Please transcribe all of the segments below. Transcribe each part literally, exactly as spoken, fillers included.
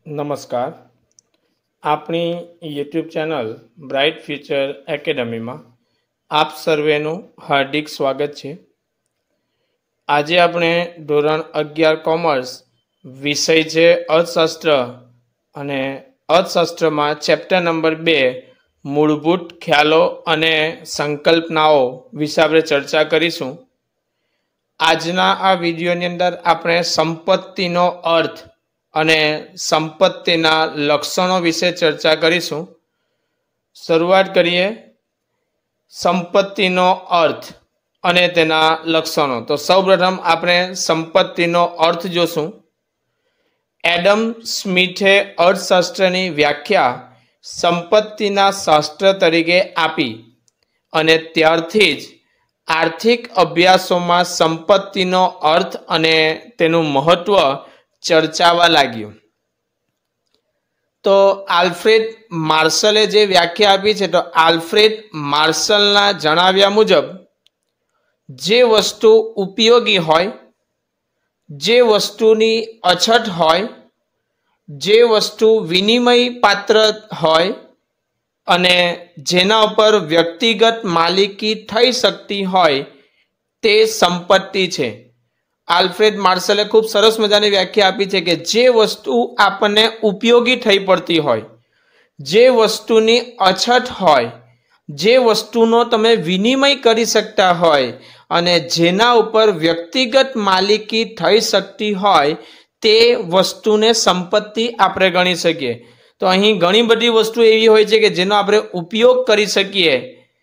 નમસ્કાર. આપણી YouTube channel bright future એકેડમીમાં આપ સર્વેનું હાર્દિક સ્વાગત છે. આજે આપણે ધોરણ અગિયાર કોમર્સ વિષય છે અર્થશાસ્ત્ર અને અર્થશાસ્ત્રમાં ચેપ્ટર નંબર બે મૂળભૂત ખ્યાલો અને સંકલ્પનાઓ વિશે આપણે ચર્ચા કરીશું. આજના આ વિડીયોની અંદર આપણે સંપત્તિનો અર્થ અને સંપત્તિના લક્ષણો વિશે ચર્ચા કરીશું. શરૂઆત કરીએ સંપત્તિનો અર્થ અને તેના લક્ષણો. તો સૌપ્રથમ આપણે સંપત્તિનો અર્થ જોશું. એડમ સ્મિથે અર્થશાસ્ત્રની વ્યાખ્યા સંપત્તિના શાસ્ત્ર તરીકે આપી અને ત્યારથી જ આર્થિક અભ્યાસોમાં સંપત્તિનો અર્થ અને તેનું મહત્વ ચર્ચાવા લાગ્યું. તો આલ્ફ્રેડ માર્શલે જે વ્યાખ્યા આપી છે, તો આલ્ફ્રેડ માર્શલના જણાવ્યા મુજબ જે વસ્તુ ઉપયોગી હોય, જે વસ્તુની અછત હોય, જે વસ્તુ વિનિમય પાત્ર હોય અને જેના ઉપર વ્યક્તિગત માલિકી થઈ શકતી હોય તે સંપત્તિ છે. આલ્ફ્રેડ માર્શલે ખૂબ સરસ મજાની વ્યાખ્યા આપી છે કે જે વસ્તુ આપણને ઉપયોગી થઈ પડતી હોય, જે વસ્તુની અછત હોય, જે વસ્તુનો તમે વિનિમય કરી શકતા હોય અને જેના ઉપર વ્યક્તિગત માલિકી થઈ શકતી હોય તે વસ્તુને સંપત્તિ આપણે ગણી શકીએ. તો અહીં ઘણી બધી વસ્તુ એવી હોય છે કે જેનો આપણે ઉપયોગ કરી શકીએ.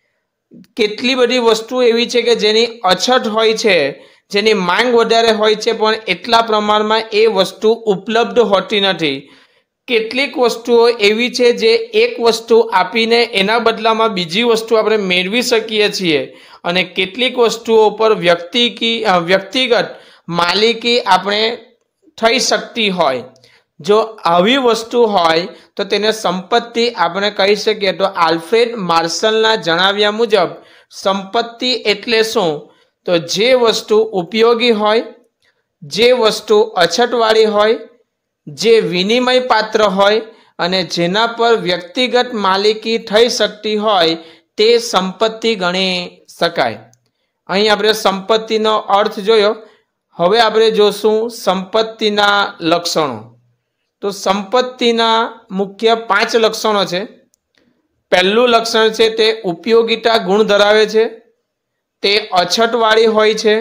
કેટલી બધી વસ્તુ એવી છે કે જેની અછત હોય છે, જેની માંગ વધારે હોય છે, પણ એટલા પ્રમાણમાં એ વસ્તુ ઉપલબ્ધ હોતી નથી. કેટલીક વસ્તુઓ એવી છે જે એક વસ્તુ આપીને એના બદલામાં બીજી વસ્તુ આપણે મેળવી શકીએ છીએ અને કેટલીક વસ્તુઓ પર વ્યક્તિ વ્યક્તિગત માલિકી આપણે થઈ શકતી હોય. જો આવી વસ્તુ હોય તો તેને સંપત્તિ આપણે કહી શકીએ. તો આલ્ફ્રેડ માર્શલના જણાવ્યા મુજબ સંપત્તિ એટલે શું? તો જે વસ્તુ ઉપયોગી હોય, જે વસ્તુ અછતવાળી હોય, જે વિનિમય પાત્ર હોય અને જેના પર વ્યક્તિગત માલિકી થઈ શકતી હોય તે સંપત્તિ ગણી શકાય. અહીં આપણે સંપત્તિનો અર્થ જોયો. હવે આપણે જોશું સંપત્તિના લક્ષણો. તો સંપત્તિના મુખ્ય પાંચ લક્ષણો છે. પહેલું લક્ષણ છે તે ઉપયોગિતા ગુણ ધરાવે છે, તે અછતવાળી હોય છે,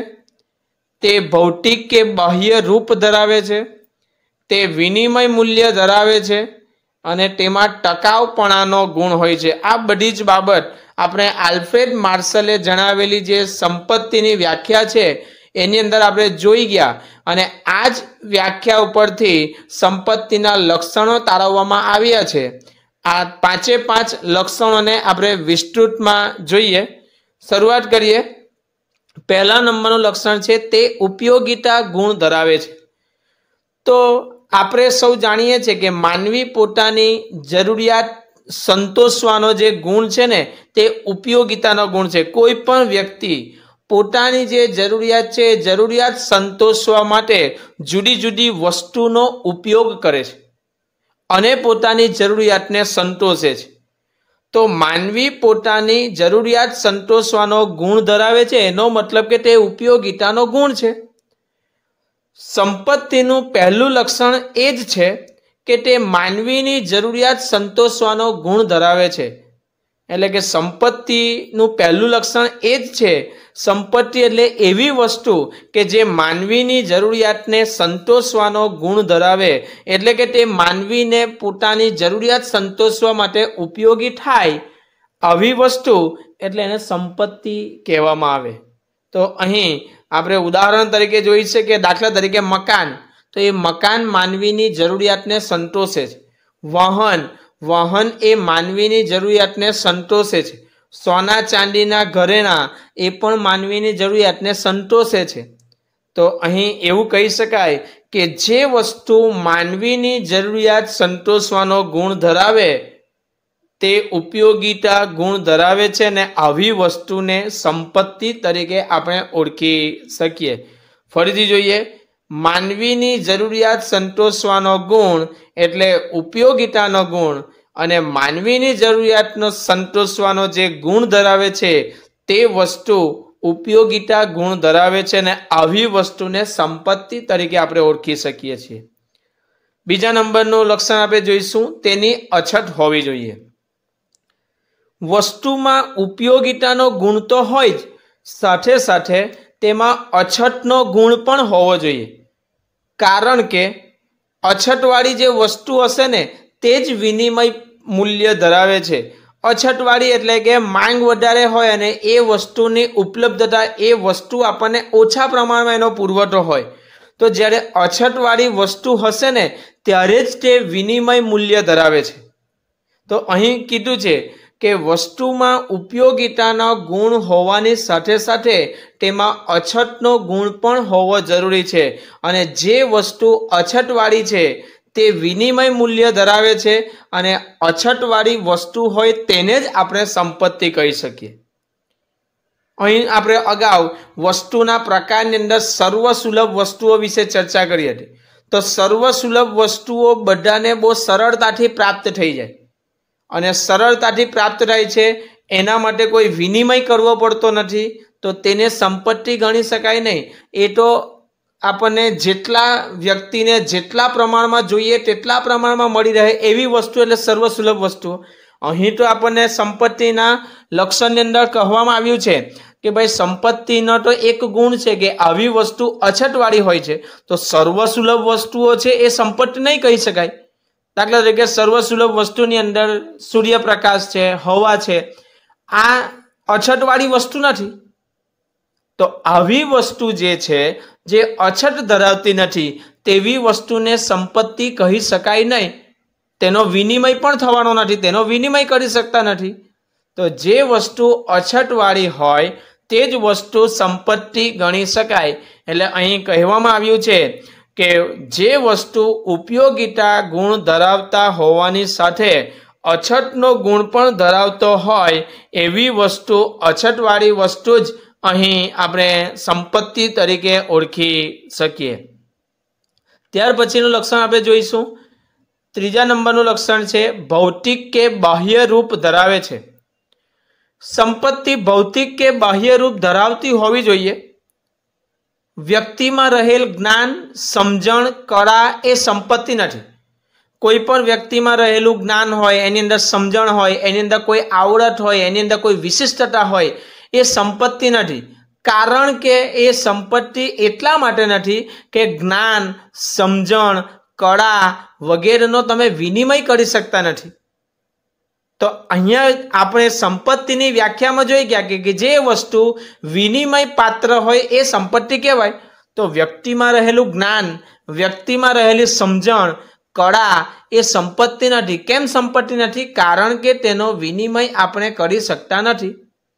તે ભૌતિક કે બાહ્ય રૂપ ધરાવે છે, તે વિનિમય મૂલ્ય ધરાવે છે અને તેમાં ટકાઉપણાનો ગુણ હોય છે. આ બધી જ બાબત આપણે આલ્ફ્રેડ માર્શલે જણાવેલી જે સંપત્તિની વ્યાખ્યા છે એની અંદર આપણે જોઈ ગયા અને આ જ વ્યાખ્યા ઉપરથી સંપત્તિના લક્ષણો તારવવામાં આવ્યા છે. આ પાંચે પાંચ લક્ષણોને આપણે વિસ્તૃતમાં જોઈએ. શરૂઆત કરીએ. પહેલા નંબરનું લક્ષણ છે તે ઉપયોગિતા ગુણ ધરાવે છે. તો આપણે સૌ જાણીએ છીએ કે માનવી પોતાની જરૂરિયાત સંતોષવાનો જે ગુણ છે ને તે ઉપયોગિતાનો ગુણ છે. કોઈ પણ વ્યક્તિ પોતાની જે જરૂરિયાત છે એ જરૂરિયાત સંતોષવા માટે જુદી જુદી વસ્તુનો ઉપયોગ કરે છે અને પોતાની જરૂરિયાતને સંતોષે છે. તો માનવી પોતાની જરૂરિયાત સંતોષવાનો ગુણ ધરાવે છે, એનો મતલબ કે તે ઉપયોગિતાનો ગુણ છે. સંપત્તિનું પહેલું લક્ષણ એ જ છે કે તે માનવીની જરૂરિયાત સંતોષવાનો ગુણ ધરાવે છે. એટલે કે સંપત્તિનું પહેલું લક્ષણ એ જ છે. સંપત્તિ એટલે એવી વસ્તુ કે જે માનવીની જરૂરિયાતને સંતોષવાનો ગુણ ધરાવે, એટલે કે તે માનવીને પોતાની જરૂરિયાત સંતોષવા માટે ઉપયોગી થાય. આવી વસ્તુ એટલે એને સંપત્તિ કહેવામાં આવે. તો અહીં આપણે ઉદાહરણ તરીકે જોઈ છે કે દાખલા તરીકે મકાન. તો એ મકાન માનવીની જરૂરિયાતને સંતોષે છે. વાહન વાહન એ માનવીની જરૂરિયાતને સંતોષે છે. સોના ચાંદીના ઘરેણા એ પણ માનવીની જરૂરિયાતને સંતોષે છે. તો અહીં એવું કહી શકાય કે જે વસ્તુ માનવીની જરૂરિયાત સંતોષવાનો ગુણ ધરાવે તે ઉપયોગિતા ગુણ ધરાવે છે અને આવી વસ્તુને સંપત્તિ તરીકે આપણે ઓળખી શકીએ. ફરીથી જોઈએ. માનવીની જરૂરિયાત સંતોષવાનો ગુણ એટલે ઉપયોગિતાનો ગુણ, અને માનવીની જરૂરિયાતનો સંતોષવાનો જે ગુણ ધરાવે છે તે વસ્તુ ઉપયોગિતા ગુણ ધરાવે છે, અને આવી વસ્તુને સંપત્તિ તરીકે આપણે ઓળખી શકીએ છીએ. બીજા નંબરનું લક્ષણ આપણે જોઈશું, તેની અછત હોવી જોઈએ. વસ્તુમાં ઉપયોગિતાનો ગુણ તો હોય જ, સાથે સાથે તેમાં અછતનો ગુણ પણ હોવો જોઈએ. કારણ કે અછતવાળી જે વસ્તુ હશે ને તે જ વિનિમય મૂલ્ય ધરાવે છે. અછતવાળી એટલે કે માંગ વધારે હોય અને એ વસ્તુની ઉપલબ્ધતા, એ વસ્તુ આપણને ઓછા પ્રમાણમાં એનો પુરવઠો હોય, તો જ્યારે અછતવાળી વસ્તુ હશે ને ત્યારે જ તે વિનિમય મૂલ્ય ધરાવે છે. તો અહીં કીધું છે કે વસ્તુમાં ઉપયોગિતાનો ગુણ હોવાની સાથે સાથે તેમાં અછતનો ગુણ પણ હોવો જરૂરી છે, અને જે વસ્તુ અછતવાળી છે તે વિનિમય મૂલ્ય ધરાવે છે, અને અછતવાળી વસ્તુ હોય તેને જ આપણે સંપત્તિ કહી શકીએ. અહીં આપણે અગાઉ વસ્તુના પ્રકારની અંદર સર્વસુલભ વસ્તુઓ વિશે ચર્ચા કરી હતી. તો સર્વસુલભ વસ્તુઓ બધાને બહુ સરળતાથી પ્રાપ્ત થઈ જાય, અને સરળતાથી પ્રાપ્ત થાય છે એના માટે કોઈ વિનિમય કરવો પડતો નથી, તો તેને સંપત્તિ ગણી શકાય નહીં. એ તો આપણને જેટલા વ્યક્તિને જેટલા પ્રમાણમાં જોઈએ તેટલા પ્રમાણમાં મળી રહે એવી વસ્તુ એટલે સર્વસુલભ વસ્તુઓ. અહીં તો આપણને સંપત્તિના લક્ષણની અંદર કહેવામાં આવ્યું છે કે ભાઈ સંપત્તિનો તો એક ગુણ છે કે આવી વસ્તુ અછતવાળી હોય છે, તો સર્વસુલભ વસ્તુઓ છે એ સંપત્તિ નહીં કહી શકાય. દાખલા તરીકે સર્વસુલભ વસ્તુની અંદર સૂર્યપ્રકાશ છે, હવા છે, આ અછતવાળી વસ્તુ નથી. તો આવી વસ્તુ જે છે જે અછત ધરાવતી નથી તેવી વસ્તુને સંપત્તિ કહી શકાય નહીં. તેનો વિનિમય પણ થવાનો નથી, તેનો વિનિમય કરી શકતા નથી. તો જે વસ્તુ અછતવાળી હોય તે જ વસ્તુ સંપત્તિ ગણી શકાય. એટલે અહીં કહેવામાં આવ્યું છે કે જે વસ્તુ ઉપયોગિતા ગુણ ધરાવતા હોવાની સાથે અછતનો ગુણ પણ ધરાવતો હોય એવી વસ્તુ, અછતવાળી વસ્તુ જ અહીં આપણે સંપત્તિ તરીકે ઓળખી શકીએ. ત્યાર પછીનું લક્ષણ આપણે જોઈશું. ત્રીજા નંબરનું લક્ષણ છે ભૌતિક કે બાહ્ય રૂપ ધરાવે છે. સંપત્તિ ભૌતિક કે બાહ્ય રૂપ ધરાવતી હોવી જોઈએ. વ્યક્તિમાં રહેલ જ્ઞાન, સમજણ, કળા એ સંપત્તિ નથી. કોઈ પણ વ્યક્તિમાં રહેલું જ્ઞાન હોય, એની અંદર સમજણ હોય, એની અંદર કોઈ આવડત હોય, એની અંદર કોઈ વિશિષ્ટતા હોય, એ સંપત્તિ નથી. કારણ કે એ સંપત્તિ એટલા માટે નથી કે જ્ઞાન, સમજણ, કળા વગેરેનો તમે વિનિમય કરી શકતા નથી. તો અહીંયા આપણે સંપત્તિની વ્યાખ્યામાં જોઈ ગયા કે જે વસ્તુ વિનિમય પાત્ર હોય એ સંપત્તિ કહેવાય. તો વ્યક્તિમાં રહેલું જ્ઞાન, વ્યક્તિમાં રહેલી સમજણ, કળા એ સંપત્તિ નથી. કેમ સંપત્તિ નથી? કારણ કે તેનો વિનિમય આપણે કરી શકતા નથી.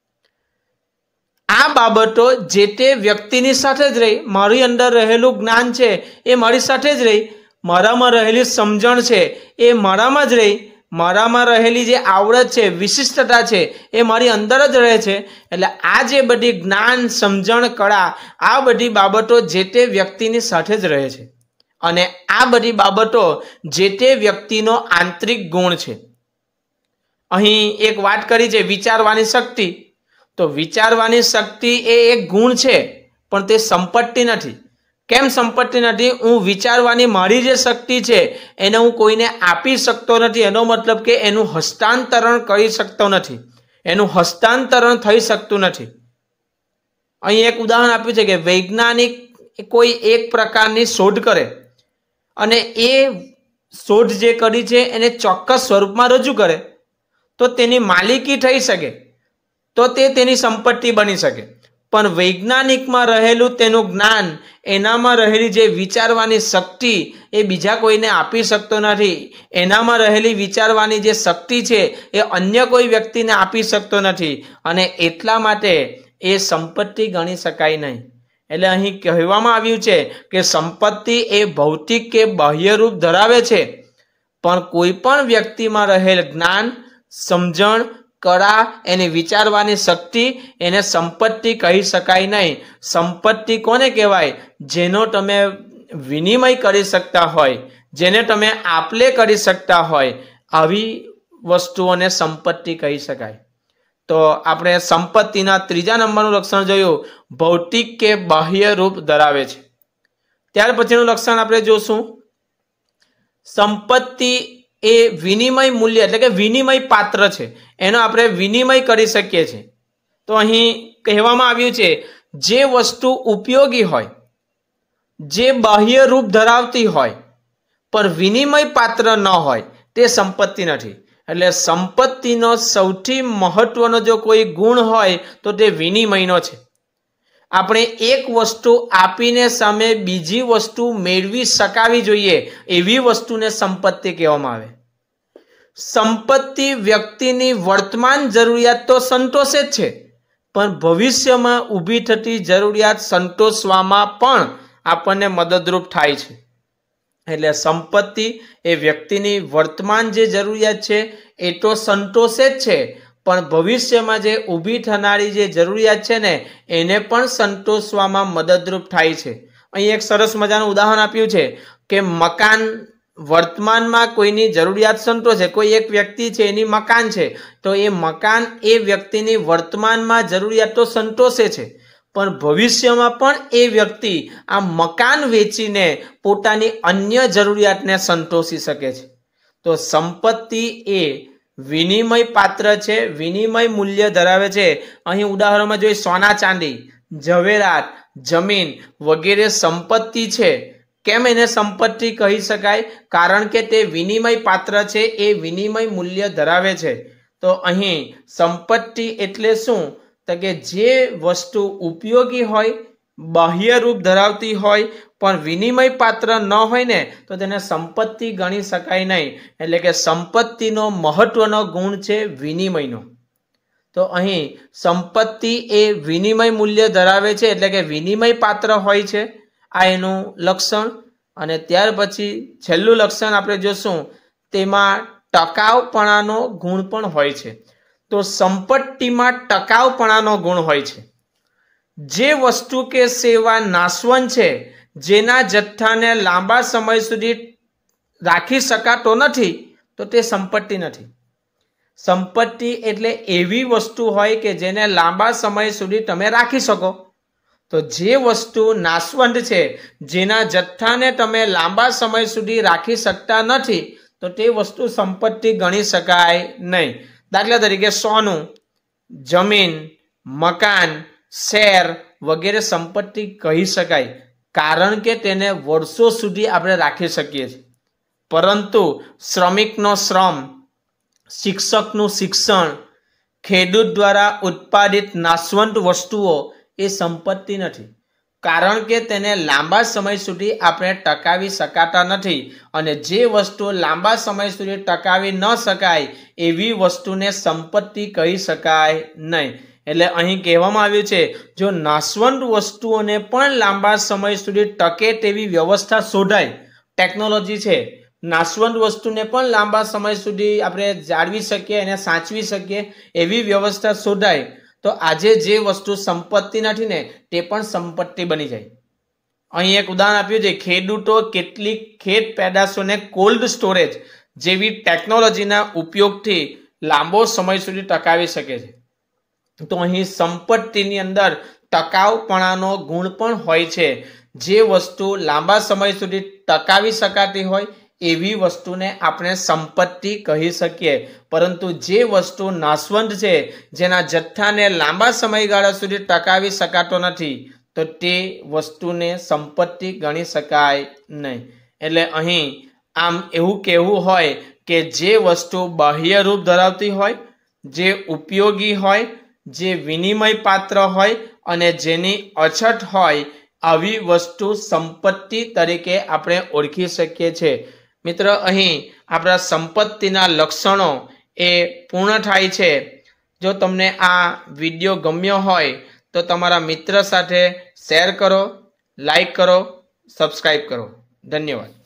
આ બાબતો જે તે વ્યક્તિની સાથે જ રહી. મારી અંદર રહેલું જ્ઞાન છે એ મારી સાથે જ રહી, મારામાં રહેલી સમજણ છે એ મારામાં જ રહી, મારામાં રહેલી જે આવડત છે, વિશિષ્ટતા છે એ મારી અંદર જ રહે છે. એટલે આ જે બધી જ્ઞાન, સમજણ, કળા આ બધી બાબતો જે તે વ્યક્તિની સાથે જ રહે છે, અને આ બધી બાબતો જે તે વ્યક્તિનો આંતરિક ગુણ છે. અહીં એક વાત કરી છે વિચારવાની શક્તિ. તો વિચારવાની શક્તિ એ એક ગુણ છે, પણ તે સંપત્તિ નથી. કેમ સંપત્તિ નથી? હું વિચારવાની મારી જે શક્તિ છે એને હું કોઈને આપી શકતો નથી. એનો મતલબ કે એનું હસ્તાંતરણ કરી શકતો નથી, એનું હસ્તાંતરણ થઈ શકતું નથી. અહીં એક ઉદાહરણ આપ્યું છે કે વૈજ્ઞાનિક કોઈ એક પ્રકારની શોધ કરે અને એ શોધ જે કરી છે એને ચોક્કસ સ્વરૂપમાં રજૂ કરે તો તેની માલિકી થઈ શકે, તો તે તેની સંપત્તિ બની શકે. પણ વૈજ્ઞાનિકમાં રહેલું તેનું જ્ઞાન, એનામાં રહેલી જે વિચારવાની શક્તિ એ બીજા કોઈને આપી શકતો નથી. એનામાં રહેલી વિચારવાની જે શક્તિ છે એ અન્ય કોઈ વ્યક્તિને આપી શકતો નથી, અને એટલા માટે એ સંપત્તિ ગણી શકાય નહીં. એટલે અહીં કહેવામાં આવ્યું છે કે સંપત્તિ એ ભૌતિક કે બાહ્ય રૂપ ધરાવે છે, પણ કોઈ પણ વ્યક્તિમાં રહેલ જ્ઞાન, સમજણ, કળા, એની વિચારવાની શક્તિ એને સંપત્તિ કહી શકાય નહીં. સંપત્તિ કોને કહેવાય? જેનો તમે વિનિમય કરી શકતા હોય, જેને તમે આપલે કરી શકતા હોય, આવી વસ્તુઓને સંપત્તિ કહી શકાય. તો આપણે સંપત્તિના ત્રીજા નંબરનું લક્ષણ જોયું, ભૌતિક કે બાહ્ય રૂપ ધરાવે છે. ત્યાર પછીનું લક્ષણ આપણે જોશું, સંપત્તિ એ વિનિમય મૂલ્ય એટલે કે વિનિમય પાત્ર છે, એનો આપણે વિનિમય કરી શકીએ છીએ. તો અહીં કહેવામાં આવ્યું છે જે વસ્તુ ઉપયોગી હોય, જે બાહ્ય રૂપ ધરાવતી હોય પણ વિનિમય પાત્ર ન હોય તે સંપત્તિ નથી. એટલે સંપત્તિનો સૌથી મહત્વનો જો કોઈ ગુણ હોય તો તે વિનિમયનો છે. આપણે એક વસ્તુ આપીને સામે બીજી વસ્તુ મેળવી શકાવી જોઈએ, એવી વસ્તુને સંપત્તિ કહેવામાં આવે. સંપત્તિ વ્યક્તિની વર્તમાન જરૂરિયાત તો સંતોષે જ છે, પણ ભવિષ્યમાં ઊભી થતી જરૂરિયાત સંતોષવામાં પણ આપણને મદદરૂપ થાય છે. એટલે સંપત્તિ એ વ્યક્તિની વર્તમાન જે જરૂરિયાત છે એ તો સંતોષે જ છે, પણ ભવિષ્યમાં જે ઊભી થનારી જે જરૂરિયાત છે ને એને પણ સંતોષવામાં મદદરૂપ થાય છે. અહીં એક સરસ મજાનું ઉદાહરણ આપ્યું છે કે મકાન વર્તમાનમાં કોઈની જરૂરિયાત સંતોષે, કોઈ એક વ્યક્તિ છે એની મકાન છે, તો એ મકાન એ વ્યક્તિની વર્તમાનમાં જરૂરિયાત તો સંતોષે છે, પણ ભવિષ્યમાં પણ એ વ્યક્તિ આ મકાન વેચીને પોતાની અન્ય જરૂરિયાતને સંતોષી શકે છે. તો સંપત્તિ એ વિનિમય પાત્ર છે, વિનિમય મૂલ્ય ધરાવે છે. અહીં ઉદાહરણમાં જોઈએ સોના ચાંદી, ઝવેરાત, જમીન વગેરે સંપત્તિ છે. કેમ એને સંપત્તિ કહી શકાય? કારણ કે તે વિનિમય પાત્ર છે, એ વિનિમય મૂલ્ય ધરાવે છે. તો અહીં સંપત્તિ એટલે શું? તો કે જે વસ્તુ ઉપયોગી હોય, બાહ્ય રૂપ ધરાવતી હોય પણ વિનિમય પાત્ર ન હોય ને તો તેને સંપત્તિ ગણી શકાય નહીં. એટલે કે સંપત્તિનો મહત્વનો ગુણ છે વિનિમયનો. તો અહીં સંપત્તિ એ વિનિમય મૂલ્ય ધરાવે છે, એટલે કે વિનિમય પાત્ર હોય છે, આ એનું લક્ષણ. અને ત્યાર પછી છેલ્લું લક્ષણ આપણે જોશું, તેમાં ટકાઉપણાનો ગુણ પણ હોય છે. તો સંપત્તિમાં ટકાઉપણાનો ગુણ હોય છે. જે વસ્તુ કે સેવા નાશવંત છે, જેના જથ્થાને લાંબા સમય સુધી રાખી શકાતો નથી, તો તે સંપત્તિ નથી. સંપત્તિ એટલે એવી વસ્તુ હોય કે જેને લાંબા સમય સુધી તમે રાખી શકો. તો જે વસ્તુ નાશવંત છે, જેના જથ્થાને તમે લાંબા સમય સુધી રાખી શકતા નથી, તો તે વસ્તુ સંપત્તિ ગણી શકાય નહીં. દાખલા તરીકે સોનું, જમીન, મકાન, શેર વગેરે સંપત્તિ કહી શકાય, કારણ કે તેને વર્ષો સુધી આપણે રાખી શકીએ છીએ. પરંતુ શ્રમિકનો શ્રમ, શિક્ષકનું શિક્ષણ, ખેડૂત દ્વારા ઉત્પાદિત નાશવંત વસ્તુઓ એ સંપત્તિ નથી, કારણ કે તેને લાંબા સમય સુધી આપણે ટકાવી શકાતા નથી. અને જે વસ્તુ લાંબા સમય સુધી ટકાવી ન શકાય એવી વસ્તુને સંપત્તિ કહી શકાય નહીં. એટલે અહીં કહેવામાં આવ્યું છે, જો નાશવંત વસ્તુઓને પણ લાંબા સમય સુધી ટકે તેવી વ્યવસ્થા શોધાય, ટેકનોલોજી છે, નાશવંત વસ્તુને પણ લાંબા સમય સુધી આપણે જાળવી શકીએ અને સાચવી શકીએ એવી વ્યવસ્થા શોધાય, તો આજે જે વસ્તુ સંપત્તિ નથી ને તે પણ સંપત્તિ બની જાય. અહીં એક ઉદાહરણ આપ્યું છે, ખેડૂતો કેટલીક ખેત પેદાશોને કોલ્ડ સ્ટોરેજ જેવી ટેકનોલોજીના ઉપયોગથી લાંબો સમય સુધી ટકાવી શકે છે. તો અહીં સંપત્તિની અંદર ટકાઉપણાનો ગુણ પણ હોય છે. જે વસ્તુ લાંબા સમય સુધી ટકાવી શકાતી હોય એવી વસ્તુને આપણે સંપત્તિ કહી શકીએ. પરંતુ જે વસ્તુ નાશવંત છે, જેના જથ્થાને લાંબા સમયગાળા સુધી ટકાવી શકાતો નથી, તો તે વસ્તુને સંપત્તિ ગણી શકાય નહીં. એટલે અહીં આમ એવું કહેવું હોય કે જે વસ્તુ બાહ્ય રૂપ ધરાવતી હોય, જે ઉપયોગી હોય, જે વિનિમય પાત્ર હોય અને જેની અછત હોય, આવી વસ્તુ સંપત્તિ તરીકે આપણે ઓળખી શકીએ છીએ. મિત્ર, અહીં આપણા સંપત્તિના લક્ષણો એ પૂર્ણ થાય છે. જો તમને આ વિડીયો ગમ્યો હોય તો તમારા મિત્ર સાથે શેર કરો, લાઈક કરો, સબસ્ક્રાઈબ કરો. ધન્યવાદ.